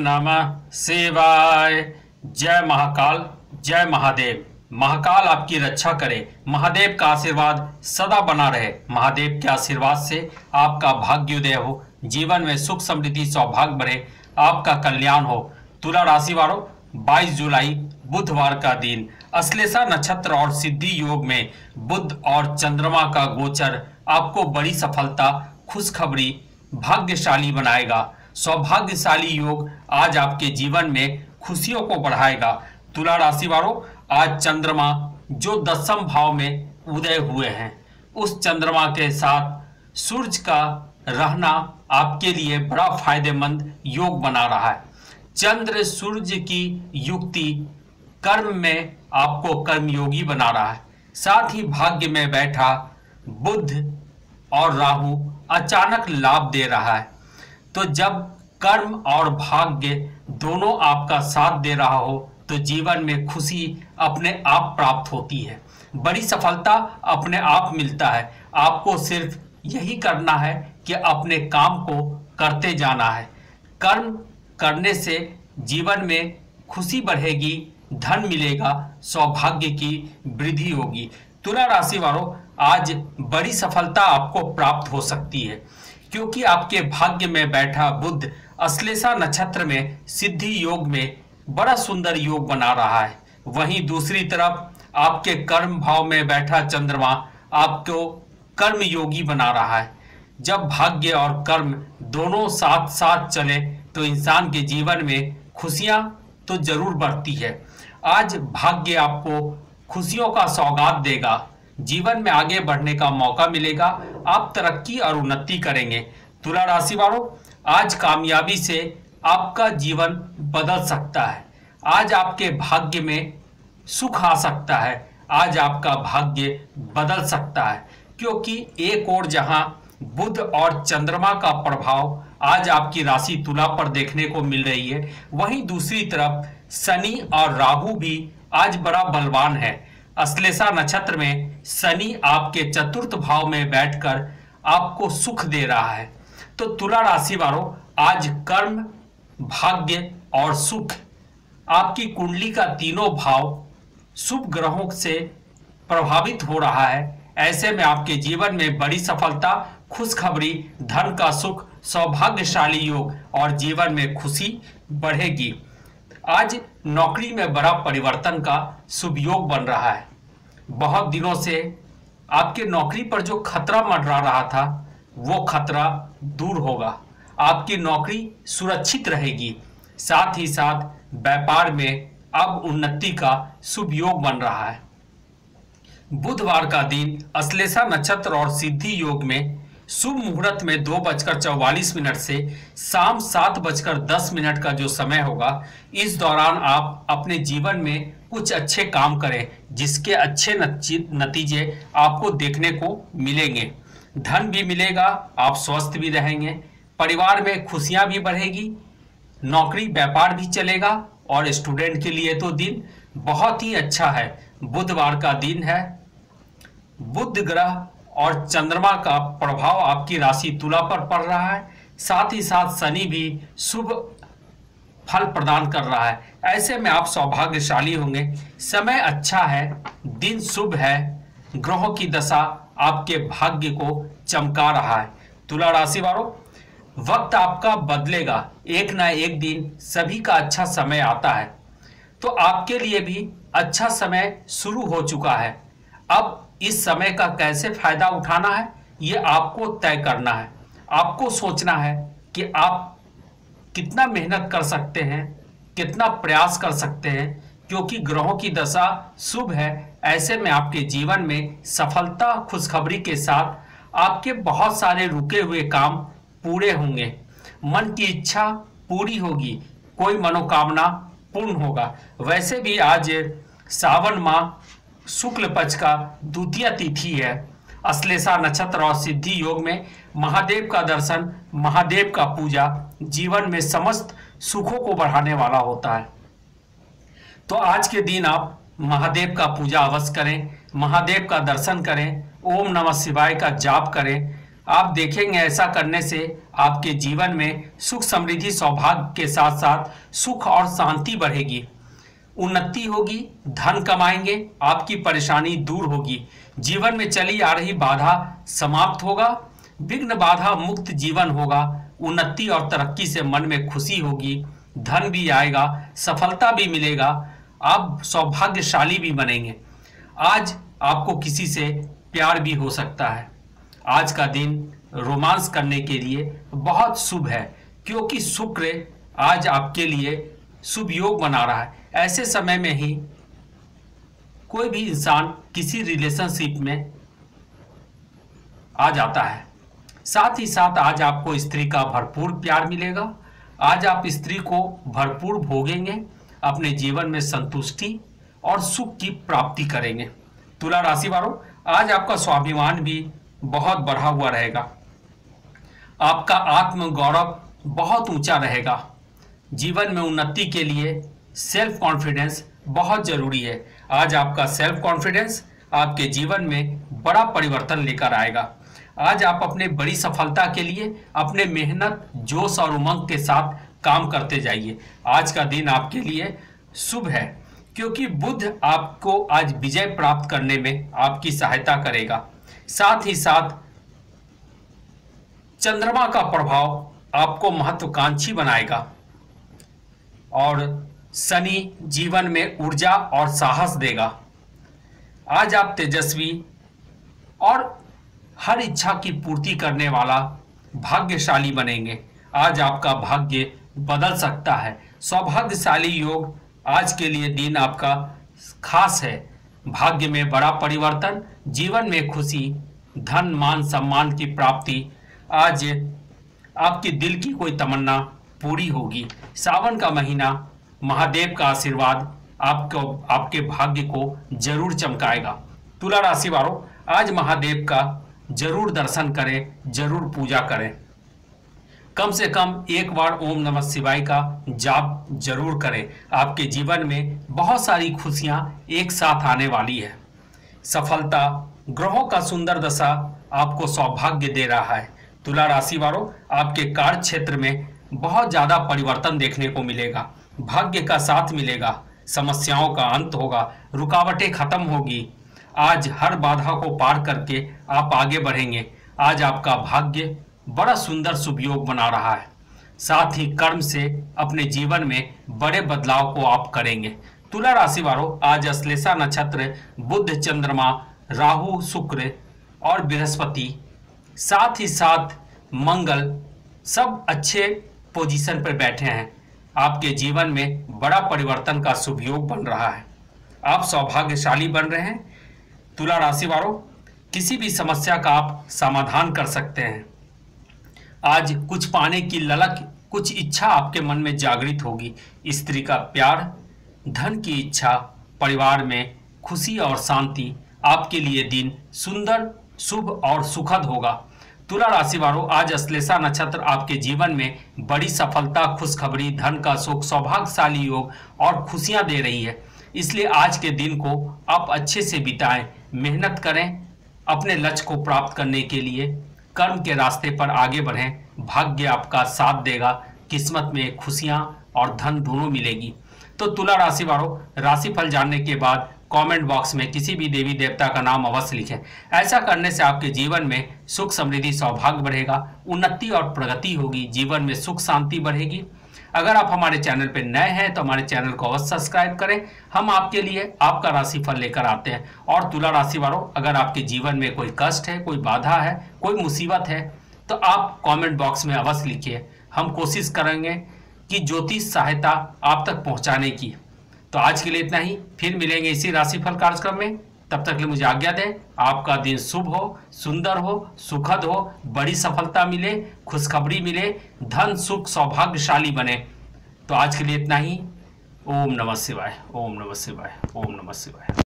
नमः शिवाय। जय महाकाल, जय महादेव। महाकाल आपकी रक्षा करे, महादेव का आशीर्वाद सदा बना रहे। महादेव के आशीर्वाद से आपका भाग्योदय हो, जीवन में सुख समृद्धि सौभाग्य बढ़े, आपका कल्याण हो। तुला राशि वालों, 22 जुलाई बुधवार का दिन, अश्लेषा नक्षत्र और सिद्धि योग में बुध और चंद्रमा का गोचर आपको बड़ी सफलता, खुशखबरी, भाग्यशाली बनाएगा। सौभाग्यशाली योग आज आपके जीवन में खुशियों को बढ़ाएगा। तुला राशि वालों, आज चंद्रमा जो 10वें भाव में उदय हुए हैं, उस चंद्रमा के साथ सूर्य का रहना आपके लिए बड़ा फायदेमंद योग बना रहा है। चंद्र सूर्य की युक्ति कर्म में आपको कर्मयोगी बना रहा है। साथ ही भाग्य में बैठा बुध और राहु अचानक लाभ दे रहा है। तो जब कर्म और भाग्य दोनों आपका साथ दे रहा हो तो जीवन में खुशी अपने आप प्राप्त होती है, बड़ी सफलता अपने आप मिलता है। आपको सिर्फ यही करना है कि अपने काम को करते जाना है। कर्म करने से जीवन में खुशी बढ़ेगी, धन मिलेगा, सौभाग्य की वृद्धि होगी। तुला राशि वालों, आज बड़ी सफलता आपको प्राप्त हो सकती है, क्योंकि आपके भाग्य में बैठा बुध अश्लेषा नक्षत्र में सिद्धि योग में बड़ा सुंदर योग बना रहा है। वहीं दूसरी तरफ आपके कर्म भाव में बैठा चंद्रमा आपको कर्म योगी बना रहा है। जब भाग्य और कर्म दोनों साथ साथ चले तो इंसान के जीवन में खुशियां तो जरूर बढ़ती है। आज भाग्य आपको खुशियों का सौगात देगा, जीवन में आगे बढ़ने का मौका मिलेगा, आप तरक्की और उन्नति करेंगे। तुला राशि वालों, आज कामयाबी से आपका जीवन बदल सकता है। आज आपके भाग्य में सुख आ सकता है, आज आपका भाग्य बदल सकता है, क्योंकि एक ओर जहां बुध और चंद्रमा का प्रभाव आज आपकी राशि तुला पर देखने को मिल रही है, वहीं दूसरी तरफ शनि और राहु भी आज बड़ा बलवान है। अश्लेषा नक्षत्र में शनि आपके चतुर्थ भाव में बैठकर आपको सुख दे रहा है। तो तुला राशि वालों, आज कर्म, भाग्य और सुख, आपकी कुंडली का तीनों भाव शुभ ग्रहों से प्रभावित हो रहा है। ऐसे में आपके जीवन में बड़ी सफलता, खुशखबरी, धन का सुख, सौभाग्यशाली योग और जीवन में खुशी बढ़ेगी। आज नौकरी में बड़ा परिवर्तन का शुभ योग बन रहा है। बहुत दिनों से आपके नौकरी पर जो खतरा मंडरा रहा था, वो खतरा दूर होगा, आपकी नौकरी सुरक्षित रहेगी। साथ ही साथ व्यापार में अब उन्नति का शुभ योग बन रहा है। बुधवार का दिन अश्लेषा नक्षत्र और सिद्धि योग में शुभ मुहूर्त में 2:44 से शाम 7:10 का जो समय होगा, इस दौरान आप अपने जीवन में कुछ अच्छे काम करें, जिसके अच्छे नतीजे आपको देखने को मिलेंगे। धन भी मिलेगा, आप स्वस्थ भी रहेंगे, परिवार में खुशियां भी बढ़ेगी, नौकरी व्यापार भी चलेगा और स्टूडेंट के लिए तो दिन बहुत ही अच्छा है। बुधवार का दिन है, बुध ग्रह और चंद्रमा का प्रभाव आपकी राशि तुला पर पड़ रहा है। साथ ही साथ शनि भी शुभ फल प्रदान कर रहा है। ऐसे में आप सौभाग्यशाली होंगे। समय अच्छा है, दिन शुभ है, ग्रहों की दशा आपके भाग्य को चमका रहा है। तुला राशि वालों, वक्त आपका बदलेगा, एक ना एक दिन सभी का अच्छा समय आता है। तो आपके लिए भी अच्छा समय शुरू हो चुका है। अब इस समय का कैसे फायदा उठाना है, ये आपको तय करना है। आपको सोचना है कि आप कितना मेहनत कर सकते हैं, कितना प्रयास कर सकते हैं, क्योंकि ग्रहों की दशा शुभ है। ऐसे में आपके जीवन में सफलता, खुशखबरी के साथ आपके बहुत सारे रुके हुए काम पूरे होंगे, मन की इच्छा पूरी होगी, कोई मनोकामना पूर्ण होगा। वैसे भी आज सावन माह शुक्ल पक्ष का द्वितीय तिथि है। अश्लेषा नक्षत्र और सिद्धि योग में महादेव का दर्शन, महादेव का पूजा जीवन में समस्त सुखों को बढ़ाने वाला होता है। तो आज के दिन आप महादेव का पूजा अवश्य करें, महादेव का दर्शन करें, ओम नमः शिवाय का जाप करें। आप देखेंगे ऐसा करने से आपके जीवन में सुख समृद्धि सौभाग्य के साथ साथ सुख और शांति बढ़ेगी, उन्नति होगी, धन कमाएंगे, आपकी परेशानी दूर होगी, जीवन में चली आ रही बाधा समाप्त होगा, विघ्न बाधा मुक्त जीवन होगा, उन्नति और तरक्की से मन में खुशी होगी, धन भी आएगा, सफलता भी मिलेगा, आप सौभाग्यशाली भी बनेंगे। आज आपको किसी से प्यार भी हो सकता है। आज का दिन रोमांस करने के लिए बहुत शुभ है, क्योंकि शुक्र आज आपके लिए शुभ योग बना रहा है। ऐसे समय में ही कोई भी इंसान किसी रिलेशनशिप में आ जाता है। साथ ही साथ आज आपको स्त्री का भरपूर प्यार मिलेगा। आज आप स्त्री को भरपूर भोगेंगे, अपने जीवन में संतुष्टि और सुख की प्राप्ति करेंगे। तुला राशि वालों, आज आपका स्वाभिमान भी बहुत बढ़ा हुआ रहेगा। आपका आत्म गौरव बहुत ऊंचा रहेगा। जीवन में उन्नति के लिए सेल्फ कॉन्फिडेंस बहुत जरूरी है। आज आपका सेल्फ कॉन्फिडेंस आपके जीवन में बड़ा परिवर्तन लेकर आएगा। आज आप अपने बड़ी सफलता के लिए अपने मेहनत, जोश और उमंग के साथ काम करते जाइए। आज का दिन आपके लिए शुभ है, क्योंकि बुध आपको आज विजय प्राप्त करने में आपकी सहायता करेगा। साथ ही साथ चंद्रमा का प्रभाव आपको महत्वाकांक्षी बनाएगा और शनि जीवन में ऊर्जा और साहस देगा। आज आप तेजस्वी और हर इच्छा की पूर्ति करने वाला भाग्यशाली बनेंगे। आज आपका भाग्य बदल सकता है। सौभाग्यशाली योग आज के लिए दिन आपका खास है। भाग्य में बड़ा परिवर्तन, जीवन में खुशी, धन, मान, सम्मान की प्राप्ति। आज आपकी दिल की कोई तमन्ना पूरी होगी। सावन का महीना, महादेव का आशीर्वाद आपको आपके भाग्य को जरूर चमकाएगा। तुला राशि वालों, आज महादेव का जरूर दर्शन करें, जरूर पूजा करें। कम से कम एक बार ओम नमः शिवाय का जाप जरूर करें। आपके जीवन में बहुत सारी खुशियां एक साथ आने वाली है। सफलता, ग्रहों का सुंदर दशा आपको सौभाग्य दे रहा है। तुला राशि वालों, आपके कार्य क्षेत्र में बहुत ज्यादा परिवर्तन देखने को मिलेगा। भाग्य का साथ मिलेगा, समस्याओं का अंत होगा, रुकावटें खत्म होगी। आज हर बाधा को पार करके आप आगे बढ़ेंगे। आज आपका भाग्य बड़ा सुंदर शुभ योग बना रहा है। साथ ही कर्म से अपने जीवन में बड़े बदलाव को आप करेंगे। तुला राशि वालों, आज अश्लेषा नक्षत्र, बुध, चंद्रमा, राहु, शुक्र और बृहस्पति, साथ ही साथ मंगल, सब अच्छे पोजीशन पर बैठे हैं। आपके जीवन में बड़ा परिवर्तन का शुभ योग बन रहा है। आप सौभाग्यशाली बन रहे हैं। तुला राशि वालों, किसी भी समस्या का आप समाधान कर सकते हैं। आज कुछ पाने की ललक, कुछ इच्छा आपके मन में जागृत होगी। स्त्री का प्यार, धन की इच्छा, परिवार में खुशी और शांति। आपके लिए दिन सुंदर, शुभ और सुखद होगा। तुला राशि वालों, आज अश्लेषा नक्षत्र आपके जीवन में बड़ी सफलता, खुशखबरी, धन का सुख, सौभाग्यशाली योग और खुशियां दे रही है। इसलिए आज के दिन को आप अच्छे से बिताएं, मेहनत करें, अपने लक्ष्य को प्राप्त करने के लिए कर्म के रास्ते पर आगे बढ़ें। भाग्य आपका साथ देगा, किस्मत में खुशियां और धन दोनों मिलेगी। तो तुला राशि वालों, राशिफल जानने के बाद कमेंट बॉक्स में किसी भी देवी देवता का नाम अवश्य लिखें। ऐसा करने से आपके जीवन में सुख, समृद्धि, सौभाग्य बढ़ेगा, उन्नति और प्रगति होगी, जीवन में सुख शांति बढ़ेगी। अगर आप हमारे चैनल पर नए हैं तो हमारे चैनल को अवश्य सब्सक्राइब करें। हम आपके लिए आपका राशिफल लेकर आते हैं। और तुला राशि वालों, अगर आपके जीवन में कोई कष्ट है, कोई बाधा है, कोई मुसीबत है, तो आप कमेंट बॉक्स में अवश्य लिखिए। हम कोशिश करेंगे कि ज्योतिष सहायता आप तक पहुंचाने की। तो आज के लिए इतना ही, फिर मिलेंगे इसी राशिफल कार्यक्रम में। तब तक के लिए मुझे आज्ञा दें। आपका दिन शुभ हो, सुंदर हो, सुखद हो, बड़ी सफलता मिले, खुशखबरी मिले, धन, सुख, सौभाग्यशाली बने। तो आज के लिए इतना ही। ओम नमः शिवाय, ओम नमः शिवाय, ओम नमः शिवाय।